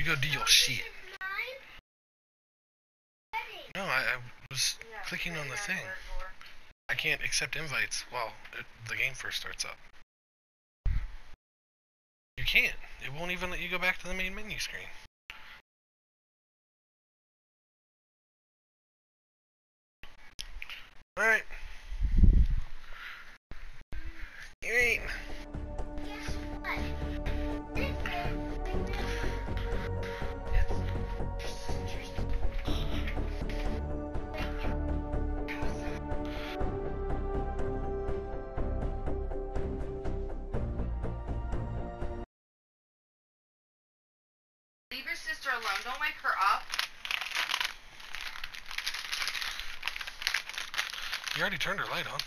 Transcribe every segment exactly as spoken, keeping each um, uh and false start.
You go do your shit. No, I, I was yeah, clicking on the thing. I can't accept invites while it, the game first starts up. You can't. It won't even let you go back to the main menu screen. Alright. Alright. Leave your sister alone. Don't wake her up. You already turned her light on.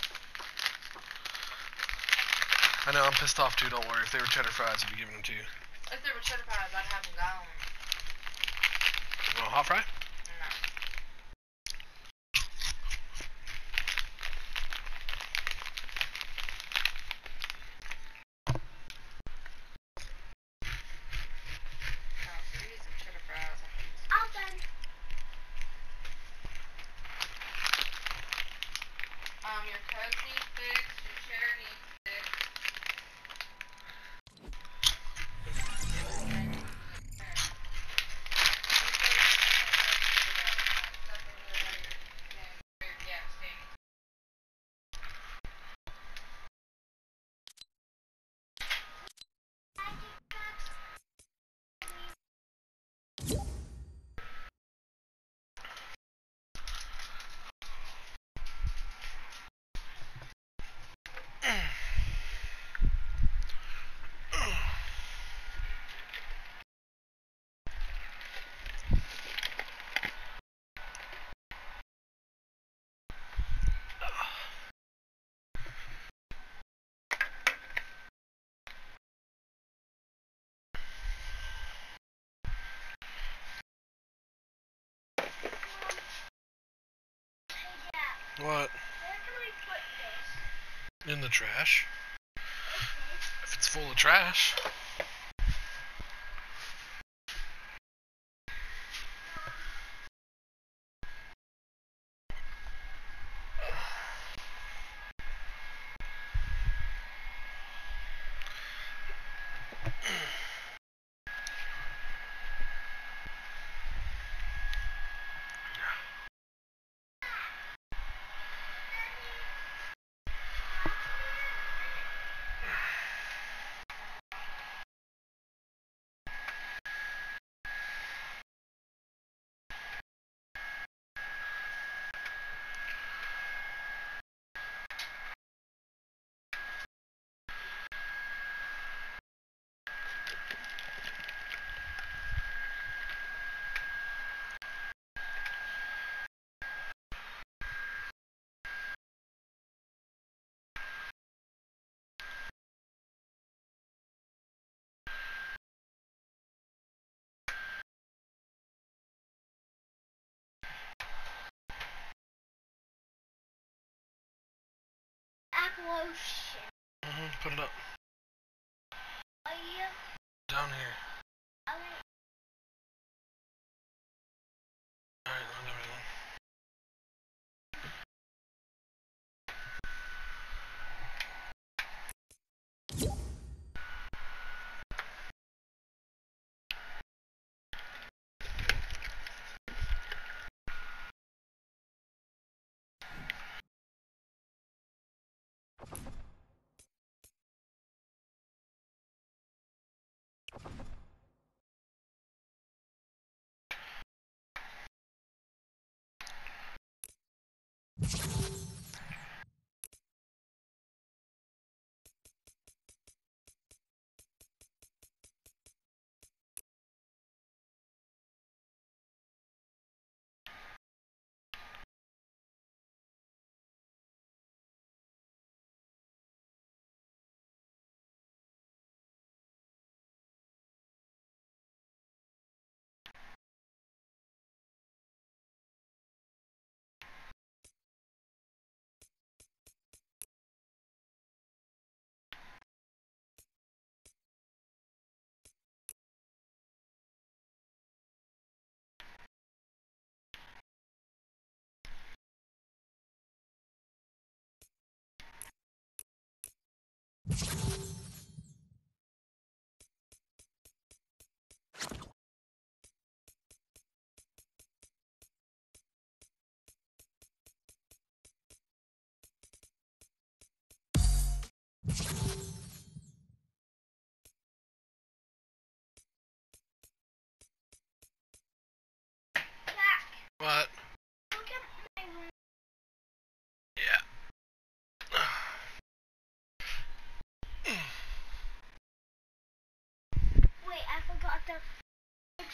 I know, I'm pissed off too, don't worry. If they were cheddar fries, I'd be giving them to you. If they were cheddar fries, I'd have them gone. You want a hot fry? No. Um, your Coke needs fixed, your chair needs fixed. What? Where can I put this? In the trash. Okay. If it's full of trash. Lotion. Mm-hmm, put it up. Are you? Down here. I mean, Alright, let everything.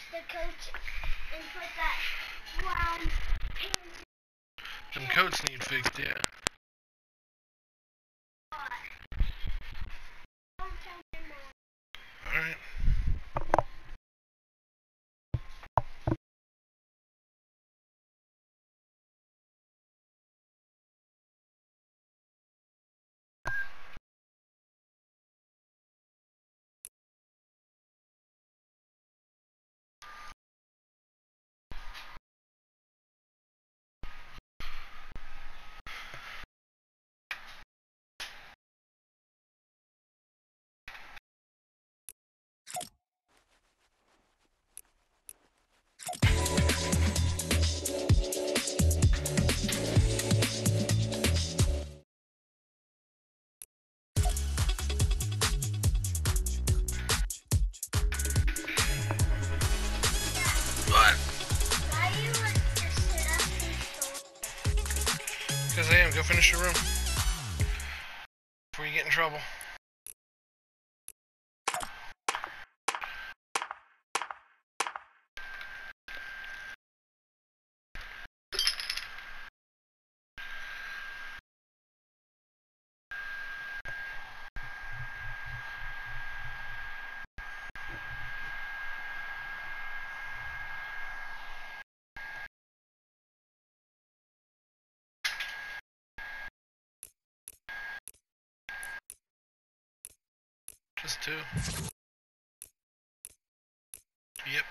the coach and put that brown pants Them coats need fixed, yeah. on. Don't tell my mom. Alright. What? Why you like to sit up and store? Because I am. Go finish your room. Before you get in trouble. Just two. Yep.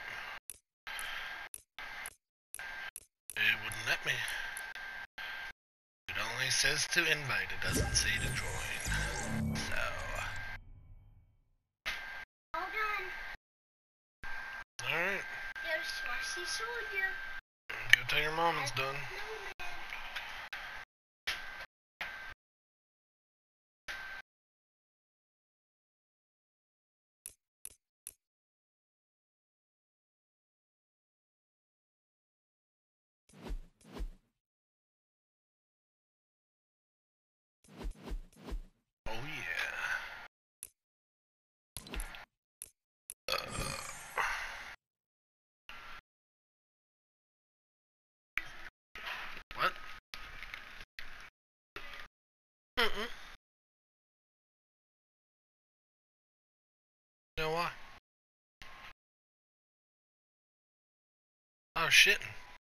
It wouldn't let me. It only says to invite, it doesn't say to join. So. All done. Alright. There's Swarsy Soldier. Go tell your mom it's done. Oh yeah. Uh, what? Mm-mm. You know why? Oh shit.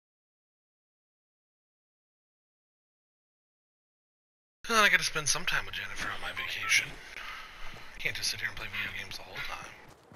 Well, I gotta spend some time with Jennifer on my vacation. I can't just sit here and play video games the whole time.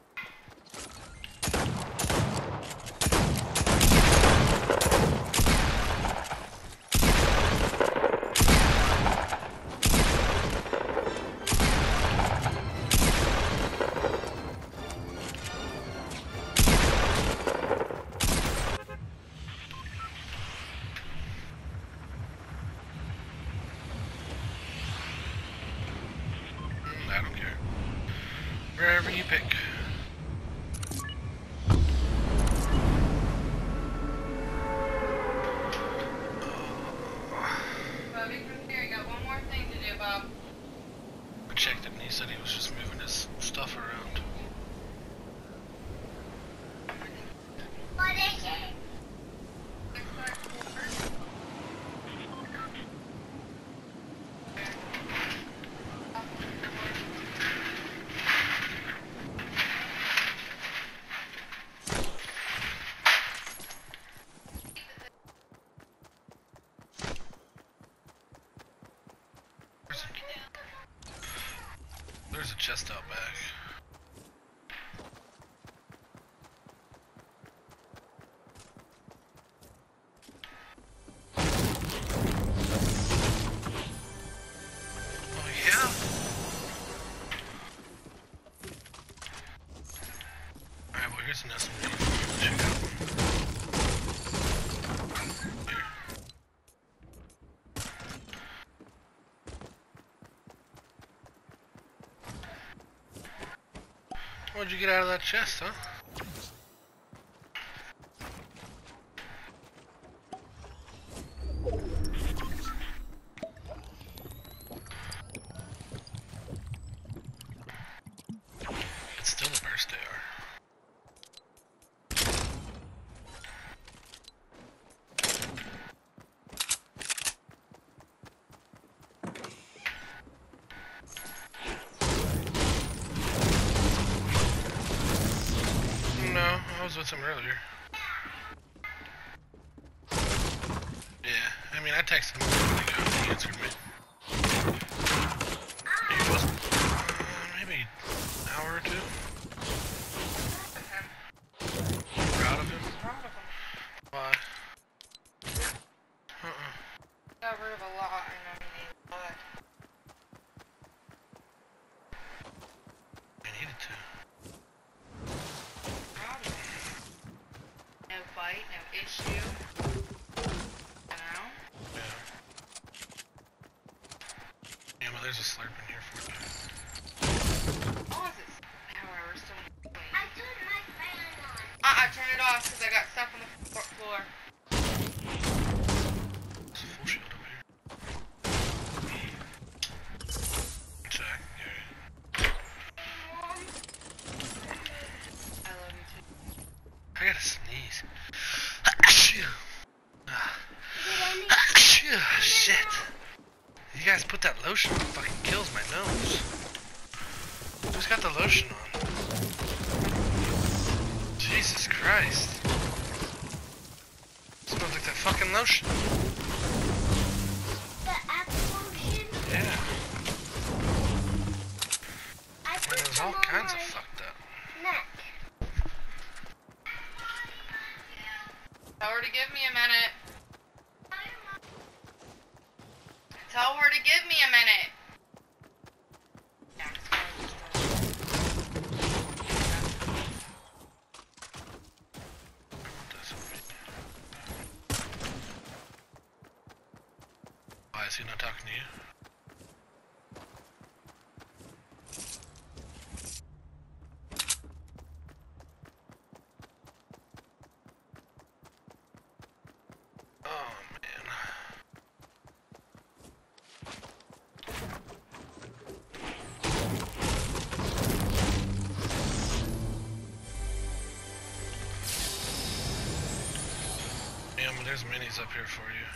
Mm, I don't care. Wherever you pick. Bobby, come here. You got one more thing to do, Bob. I checked it and he said he was just moving his stuff around. What is it? There's a, there's a chest out back. Oh yeah? Alright, well here's an S M G. Check out. Here. What'd you get out of that chest, huh? It's still a burst A R. was with him earlier. Yeah, I mean, I texted him when he got he answered me. He was uh, maybe an hour or two. Proud of him? Proud of him. Why? Uh-uh. Got rid of a lot, I know he needs, but I needed to. proud of him. No fight, no issue. You know? Yeah. Yeah, but there's a slurp in here for you. Oh, is it? However, so many I turned my fan on. Uh, I turned it off because I got stuff on the fo- floor. There's a full shield up here. Check, yeah. Mom, I love you too. I gotta sneeze. Achoo. Ah. did any Achoo. Shit. You guys put that lotion on, it fucking kills my nose. Who's got the lotion on? Jesus Christ. Smells like that fucking lotion. the apple lotion? Yeah. I My put nose some all on kinds my of fucked up. neck. Tell her to give me a minute. Tell her to give me a minute. Yeah, it's Why is he not talking to you? Oh man. Yeah, but there's minis up here for you.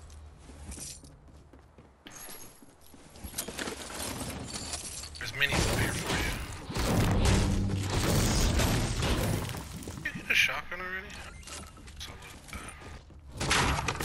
There's minis up here for you. You get a shotgun already? So look at that.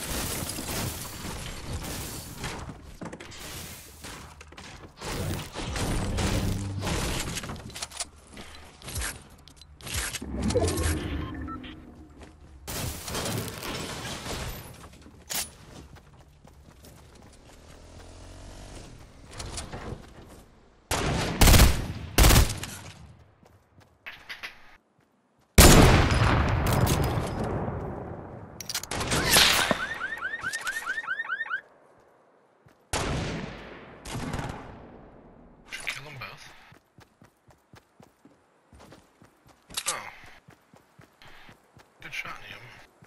Should kill them both. Oh. Good shot, Liam.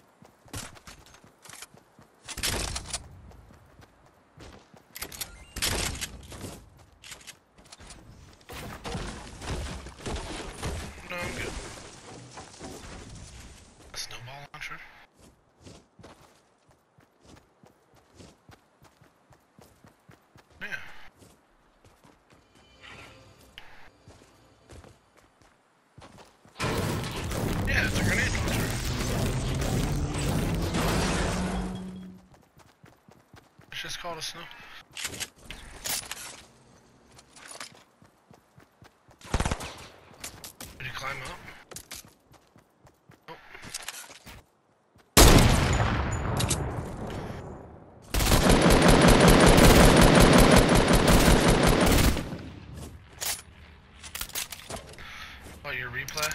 No, I'm good. A snowball launcher? Yeah. Yeah, it's a grenade launcher. It's just called a snow. Did you climb up? Oh. Oh, your replay?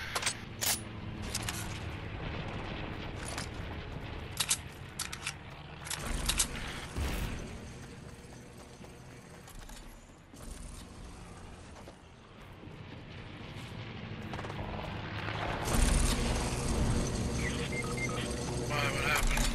Why, what happened?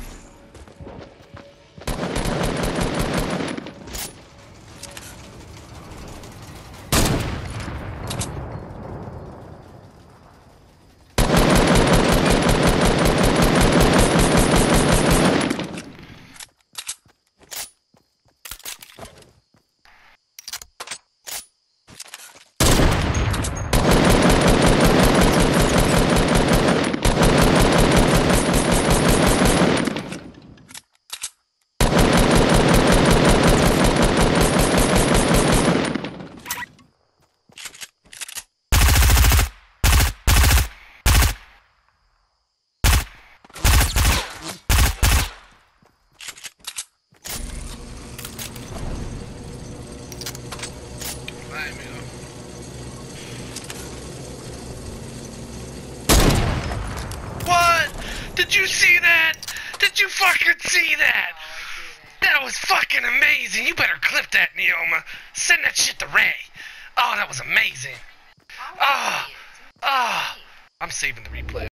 Did you see that? Did you fucking see that? Oh, I didn't. That was fucking amazing. You better clip that, Neoma. Send that shit to Ray. Oh, that was amazing. I'll Ah, see it. ah. I'm saving the replay.